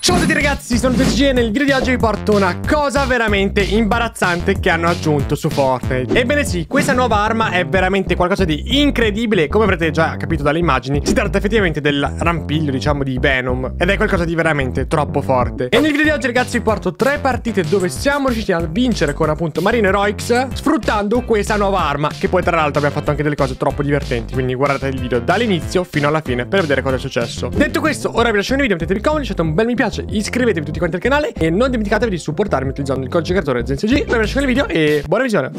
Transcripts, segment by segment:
Ciao a tutti ragazzi, sono TCG e nel video di oggi vi porto una cosa veramente imbarazzante che hanno aggiunto su Fortnite. Ebbene sì, questa nuova arma è veramente qualcosa di incredibile. Come avrete già capito dalle immagini, si tratta effettivamente del rampiglio, diciamo, di Venom. Ed è qualcosa di veramente troppo forte. E nel video di oggi ragazzi vi porto 3 partite dove siamo riusciti a vincere con appunto Marino e Roix, sfruttando questa nuova arma, che poi tra l'altro abbiamo fatto anche delle cose troppo divertenti. Quindi guardate il video dall'inizio fino alla fine per vedere cosa è successo. Detto questo, ora vi lascio il video, mettetevi comodi, lasciate un bel mi piace, iscrivetevi tutti quanti al canale e non dimenticatevi di supportarmi utilizzando il codice creatore ZenCG. Ora vi lascio il video e buona visione.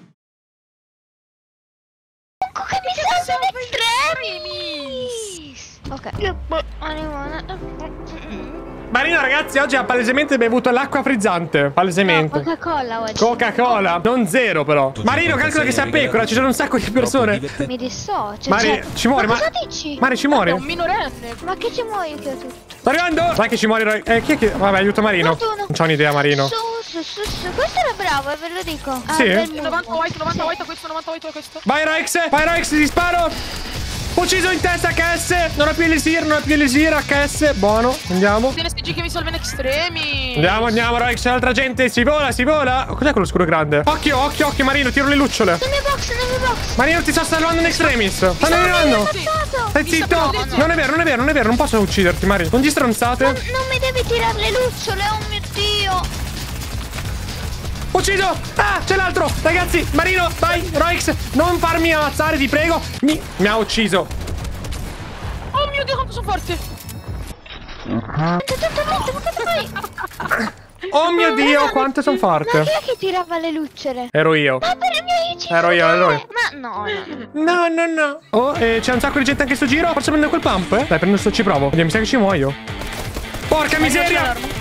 Che mi sono estremi. Ok. Marino ragazzi oggi ha palesemente bevuto l'acqua frizzante. Palesemente. No, Coca-Cola oggi. Coca-Cola. Non zero però. Marino calcola che sei a pecora. Ci sono un sacco di persone. Mi dissocio. Mari ci muori. Ma cosa dici? Mari ci muori. È un minorenne. Ma che ci muoio che ho tutto? Sto arrivando. Vai che ci muori. Chi è che... Vabbè aiuto Marino. Fortuno. Non c'ho un'idea Marino. Su. Questo era bravo, ve lo dico. Sì? Bel 90 mood. white, 90 white, questo, 90 white, questo. Vai Roix, ti sparo. Ucciso in testa HS. Non ho più elisir, HS. Buono, andiamo. DNSG che mi salva in estremi. Andiamo Roix, c'è altra gente. Si vola. Cos'è quello scuro grande? Occhio Marino, tiro le lucciole. Nel mio box. Marino ti sto salvando in extremis. Stanno arrivando. Stai zitto. Non è vero, non posso ucciderti Marino. Non ti stronzate. Non mi devi tirare le lucciole, oh mio Dio. Ucciso! Ah, c'è l'altro! Ragazzi, Marino, vai, Roix, non farmi ammazzare, ti prego. Mi ha ucciso. Oh mio Dio, quanto sono forte. Oh mio Dio, quanto sono Ma forte. chi è che tirava le lucciole? Ero io. Ma per i miei ucciso. Ero io. Ma no. No. Oh, c'è un sacco di gente anche sto giro. Forse prendo quel pump, eh? Dai, prendo sto, ci provo. Vediamo, mi sa che ci muoio. Porca miseria!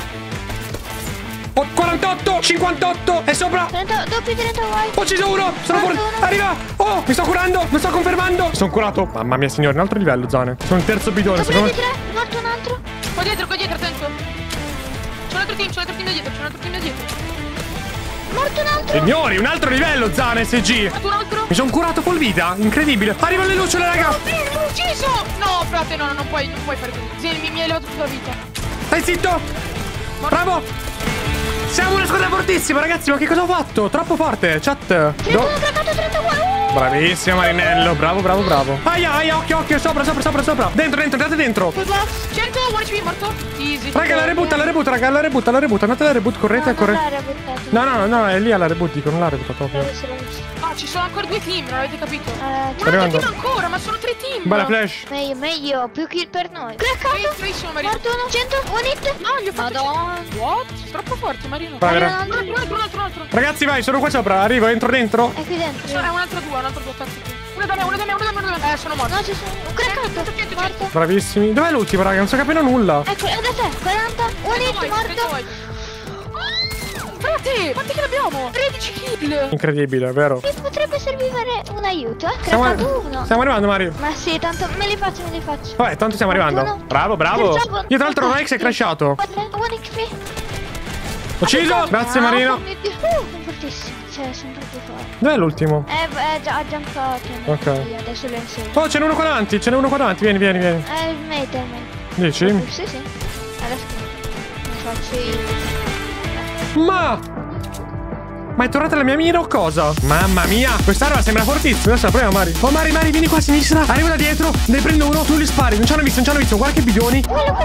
48, 58, è sopra. 30, doppi 30 white. Ho ucciso uno, sono fuori. Arriva. Oh, mi sto curando, mi sto confermando. Mi sono curato. Mamma mia signore, un altro livello, Zane. Sono il terzo bidone, Doppi secondo me. 3, morto un altro. Qua dietro, attento. C'è un altro team da dietro. Morto un altro. Signori, un altro livello, Zane, SG. Un altro. Mi sono curato full vita, incredibile. Arrivano le lucciole, raga. L'ho ucciso. No, frate, no, non puoi fare così. Sì, mi hai levato tutta la vita. Stai zitto. Bravo. Siamo una squadra fortissima, ragazzi. Ma che cosa ho fatto? Troppo forte, chat. 31, 30 white. Bravissimo, Marinello. Bravo. Aia, occhio. Sopra. Dentro, entrate dentro. Full box. 100, 1 HP, morto. Easy. Raga, la reboot, raga, la reboot. Andate alla reboot, correte. No, è lì alla reboot, dico, non l'ha reboot proprio. Ah, ci sono ancora 2 team, non avete capito? Ma Ma 2 team ancora, ma sono 3 team. Bella flash. Meglio, più kill per noi. Craccato. Bravissimo, Marino. Morto uno, 100, un hit. No, gli ho fatto. Madonna. What? Troppo forte, Marino. Vai, Un altro. Ragazzi, vai, sono qua sopra. Arrivo, entro dentro. È qui dentro. È un altro due, cazzo. Una da me. Sono morto. No, ci sono. Un craccato. Morto. Bravissimi. Dov'è l'ultimo, raga? Non sto capendo nulla. Ecco, è da te. 40. Un hit, morto. Frate, quanti kill abbiamo? 13 kill. Incredibile, vero? Mi potrebbe servire un aiuto, eh? Stiamo Craccato uno. arrivando, Mario. Ma sì, tanto me li faccio. Vabbè, tanto stiamo arrivando. Bravo. Io tra l'altro Roix è crashato. Un XP. Ucciso. Grazie, Marino. Sono fortissimo. Cioè, sono troppo forte. Dov'è l'ultimo? Già ha jumpato. Ok. Adesso lo insegno. Oh, ce n'è uno qua davanti. Vieni. Il mate. Dici? Sì. Alla schiena. Mi faccio io. Ma è tornata la mia mira o cosa? Mamma mia, quest'arma sembra fortissima. Adesso la proviamo, Mari. Oh, Mari, vieni qua a sinistra. Arrivo da dietro, ne prendo uno, tu li spari. Non ci hanno visto. Guarda che bidoni. Quello.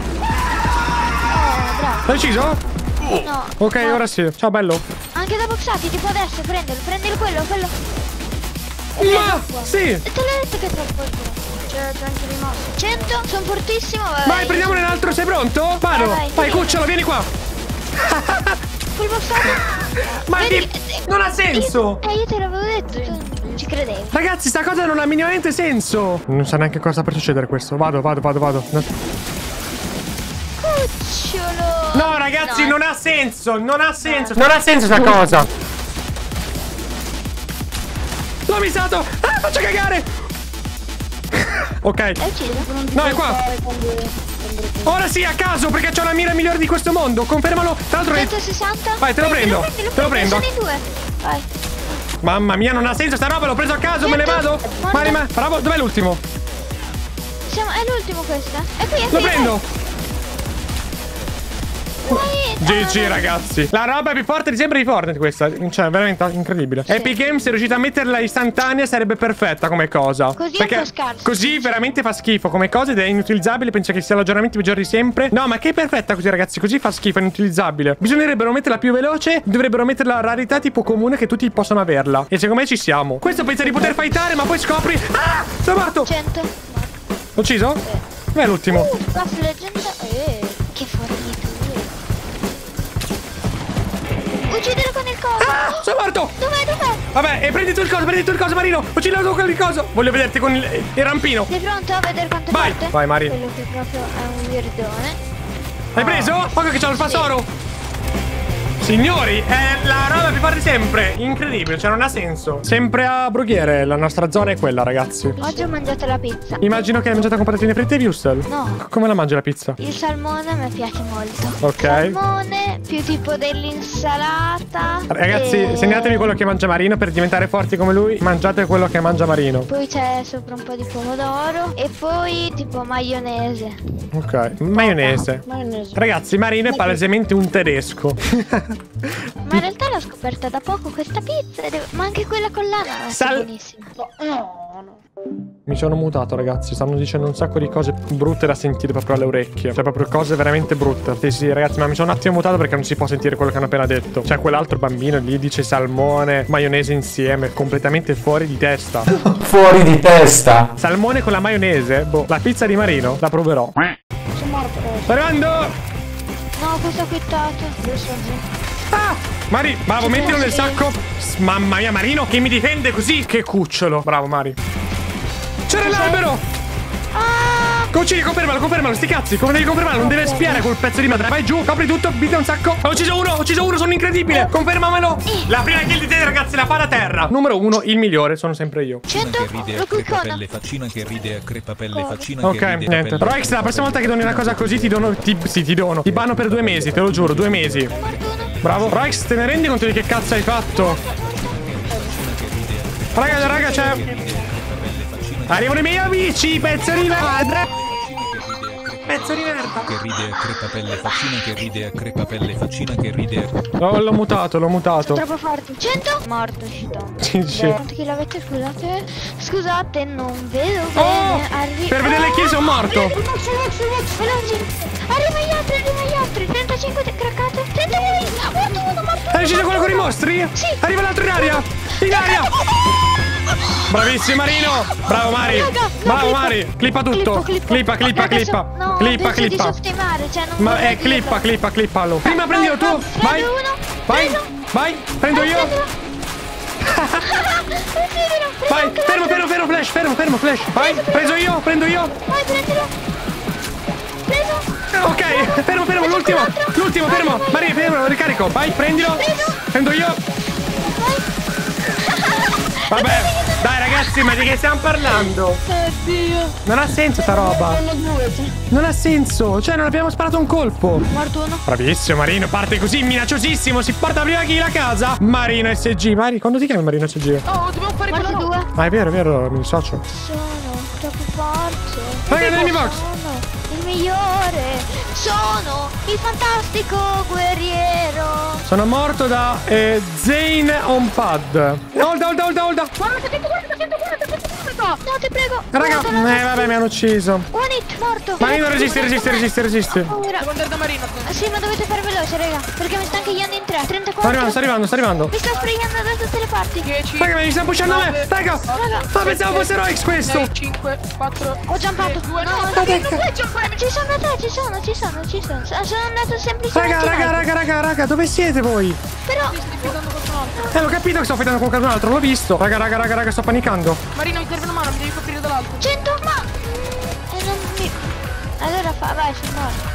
Bravo. L'hai ucciso? No. Ok, no. ora sì. Ciao, bello. Anche da boxati, tipo adesso, prendilo. Prendi quello. Ma, sì. Te l'ho detto che è troppo forte. C'è anche rimasto. 100, sono fortissimo. Vai, prendiamone un altro, sei pronto? Vado. Vai, cucciolo, vieni qua. Full boxato. Ma non ha senso. Io te l'avevo detto, tu non ci credevi. Ragazzi, sta cosa non ha minimamente senso. Non sa neanche cosa per succedere questo. Vado. Cucciolo. No, ragazzi, non ha senso. Non ha senso sta cosa. L'ho missato. Ah, faccio cagare. Ok. È ucciso? No, è qua. Ora sì, a caso, perché c'ho la mira migliore di questo mondo. Confermalo. Tra l'altro 160. Vai, te lo prendo. Sono in 2. Vai. Mamma mia, non ha senso sta roba. L'ho preso a caso, me ne vado. Mari, bravo, dov'è l'ultimo? È l'ultimo questo. È qui. Lo prendo. GG ragazzi. La roba più forte di sempre di Fortnite questa. Cioè veramente incredibile. Sì. Epic Games se riuscite a metterla istantanea sarebbe perfetta come cosa. Così è Perché un po' scarso. così veramente fa schifo come cosa ed è inutilizzabile. Penso che sia l'aggiornamento peggiore di sempre. No ma che è perfetta così ragazzi. Così fa schifo, è inutilizzabile. Bisognerebbero metterla più veloce. Dovrebbero metterla a rarità tipo comune che tutti possono averla. E secondo me ci siamo. Questo pensa di poter fightare ma poi scopri. Ah! Sono morto. 100. L'ho ucciso? Beh, l'ultimo. La leggenda. Che fornitura. Uccidilo con il coso. Ah! Sono morto. Dov'è? Vabbè, e prendi tu il coso, Marino. Uccidilo tu con il coso. Voglio vederti con il rampino. Sei pronto a vedere quanto è Vai. forte? Vai, Mari. Quello che proprio è un weirdone. Hai preso? Occhio che c'ho il fasoro. Signori, è la roba più forte di sempre. Incredibile, cioè non ha senso. Sempre a Brughiere, la nostra zona è quella, ragazzi. Oggi ho mangiato la pizza. Immagino che hai mangiato con patatine fritte e wurstel. No. Come la mangi la pizza? Il salmone mi piace molto. Ok. Salmone più tipo dell'insalata. Ragazzi, e... segnatevi quello che mangia Marino per diventare forti come lui. Mangiate quello che mangia Marino. Poi c'è sopra un po' di pomodoro. E poi tipo maionese. Ok, maionese. Ragazzi, Marino è palesemente un tedesco. Ma in realtà l'ho scoperta da poco questa pizza. Ma anche quella con l'ananas è buonissima. Mi sono mutato, ragazzi. Stanno dicendo un sacco di cose brutte da sentire proprio alle orecchie. Cioè, proprio cose veramente brutte. Sì, sì, ragazzi, ma mi sono un attimo mutato perché non si può sentire quello che hanno appena detto. Cioè, quell'altro bambino lì dice salmone, maionese insieme. Completamente fuori di testa. Fuori di testa. Salmone con la maionese? Boh, la pizza di Marino la proverò. Sono morto. Sto arrivando! No, questo ho quittato. Ah! Mari, bravo, mettilo nel sacco. Mamma mia, Marino che mi difende così. Che cucciolo. Bravo, Mari. C'era l'albero! Confermalo, sti cazzi. Come devi confermarlo? Non deve spiare quel pezzo di madre. Vai giù, copri tutto, bite un sacco. Ho ucciso uno, sono incredibile. Confermamelo. La prima kill di te, ragazzi, la fa da terra. Numero 1, il migliore, sono sempre io. 100. Che ride a crepapelle, faccina che ride a crepapelle, faccina Ok, che ride niente. Però X, la prossima volta che doni una cosa così ti dono. Ti dono. Ti banno per 2 mesi, te lo giuro, 2 mesi. Bravo. Roix, te ne rendi conto di che cazzo hai fatto? Raga, c'è. Arrivano i miei amici, pezzo di merda. Pezzo di merda. che ride a crepapelle, faccina che ride a crepapelle, faccina che ride a... L'ho mutato. Troppo forte. 100. Morto, uscito. Sì. Quanti kill avete? Scusate, non vedo bene. Per vedere le kill sono morto. Veloci. Arriva gli altri. 35 craccate. 31. Morto. Hai ucciso quello con i mostri? Sì. Arriva l'altro in aria. Bravissimo Marino. Bravo Mari. Bravo Mari. Clippa tutto. Clippa. No, Clippa. Cioè, non Ma voglio è dirlo. clippalo. Prima prendilo tu. Vai. Vai. Prendo io. Vai. Fermo Flash. Vai. Prendo io. Vai, prendilo. Preso. Ok. Fermo. L'ultimo. Fermo. Mari, fermo. Ricarico. Vai. Prendilo. Prendo io. Vabbè, dai ragazzi, ma di che stiamo parlando? Oddio. Non ha senso sta roba. Non ha senso, cioè non abbiamo sparato un colpo. Morto uno. Bravissimo Marino, parte così minacciosissimo. Si porta prima chi la casa. Marino SG. Mari, quando ti chiami Marino SG? Oh, dobbiamo fare quello. Morto 2. Ah, è vero, mi dissocio. Sono troppo forte. Raga, nel mio box. Sono il migliore. Sono il fantastico guerriero. Sono morto da Zane on pad. Holda. No, ti prego. Raga, vabbè, mi hanno ucciso. One hit, morto. Marino, resisti. Paura. Devo andare da Marino. Sì, ma dovete fare veloce, raga. Perché mi sta anche chiando in 3. 34. Sto arrivando. Mi sta sprayando da tutte le parti. 10. Raga, mi stanno pushando a me. Raga, ma pensavo fosse Roix questo. 6, 5, 4. Ho jumpato. 2. No, No, no, non puoi giocare. ci sono te, ci sono. Sono andato semplicemente. Raga, dove siete voi? Però. Stai fidando qualcun altro. L'ho capito che sto fidando con qualcun altro, l'ho visto. Raga, sto panicando. Marino, mi serve una mano, mi devi coprire dall'alto. 100, ma. Non mi. Allora vai, sono morto.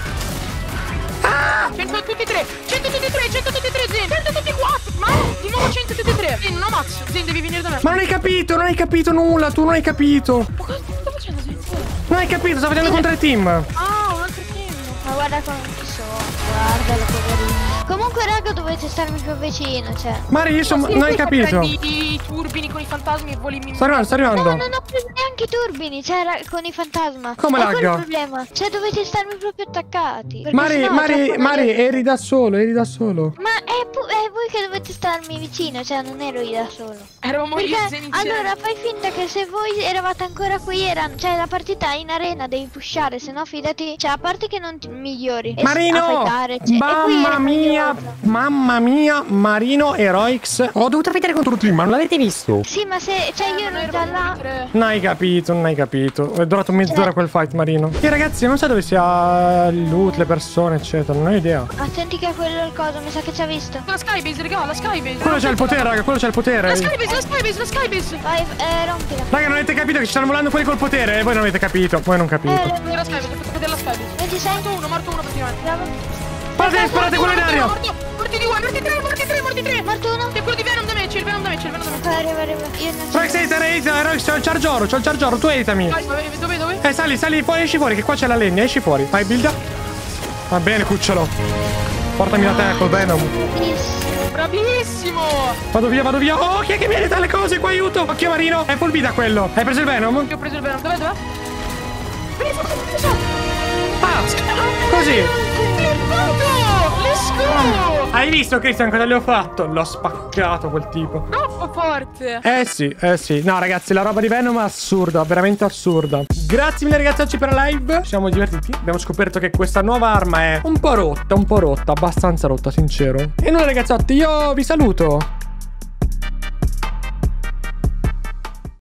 100 tutti e tre, 100 tutti e tre, 100 tutti e tre, Zen, 100 tutti e 4, ma di nuovo 100 tutti e tre. Zen, non ho mazzo, Zen, devi venire da me. Ma non hai capito nulla, tu non hai capito. Ma cosa stai facendo, Zen? Non hai capito, sto facendo contro il team. Ah, un altro team. Ma guarda come ci sono. Guardalo, poverino. Comunque raga dovete starmi più vicino, cioè. Mari, io sono... non hai capito. Prendi i turbini con i fantasmi e voli Sto arrivando. No, non ho preso neanche i turbini, cioè con i fantasma. Come È quello lagga? il problema. Cioè dovete starmi proprio attaccati. perché Mari, sennò troppo Mari, noioso. eri da solo, eri da solo. Ma è voi che dovete starmi vicino, cioè non ero io da solo. Eravamo io Perché e insieme. allora fai finta che se voi eravate ancora qui, cioè la partita in arena devi pushare, se no fidati, cioè a parte che non ti migliori. a Marino! fightare, cioè, e qui Mamma era mia! noioso. Mamma mia! Marino Heroics. Ho dovuto fightare contro tutti, ma non l'avete visto? Sì, ma se, cioè io ero già là. Non hai capito, non hai capito. È durato mezz'ora quel fight, Marino. E ragazzi, non so dove sia il loot, le persone, eccetera. Non ho idea. Attenti che quello è il coso, mi sa che ci ha visto. La Skybase, raga, la Skybase. Quello c'ha il potere, raga, quello c'ha il potere. La Skybase. Vai, rompila. Raga, non avete capito che ci stanno volando quelli col potere? Voi non avete capito, voi non capito. La Skybase, fate vedere la Skybase. 26. Morto uno praticamente. Bravo. Sparate quello in aria. Morti 2, morti 3. Morto uno. E quello di Venom damage, il Venom damage. Arriva. Io non Rex, Heroics, c'ho il charge oro, tu aitami. Dove? Sali fuori, esci fuori, che qua c'è la legna, esci fuori. Vai, builda. Va bene, cucciolo. Portami la te col Venom. Bravissimo. Vado via. Oh, chi è che mi aiuta le cose qua, aiuto. Occhio Marino, è full vita quello. Hai preso il Venom? Io ho preso il Venom, dov'è? Ah, così. Let's go. Hai visto, Cristian, cosa gli ho fatto? L'ho spaccato quel tipo. Troppo forte. Eh sì. No, ragazzi, la roba di Venom è assurda, veramente assurda. Grazie mille, ragazzacci, per la live. Ci siamo divertiti. Abbiamo scoperto che questa nuova arma è un po' rotta, abbastanza rotta, sincero. E nulla, ragazzotti, io vi saluto.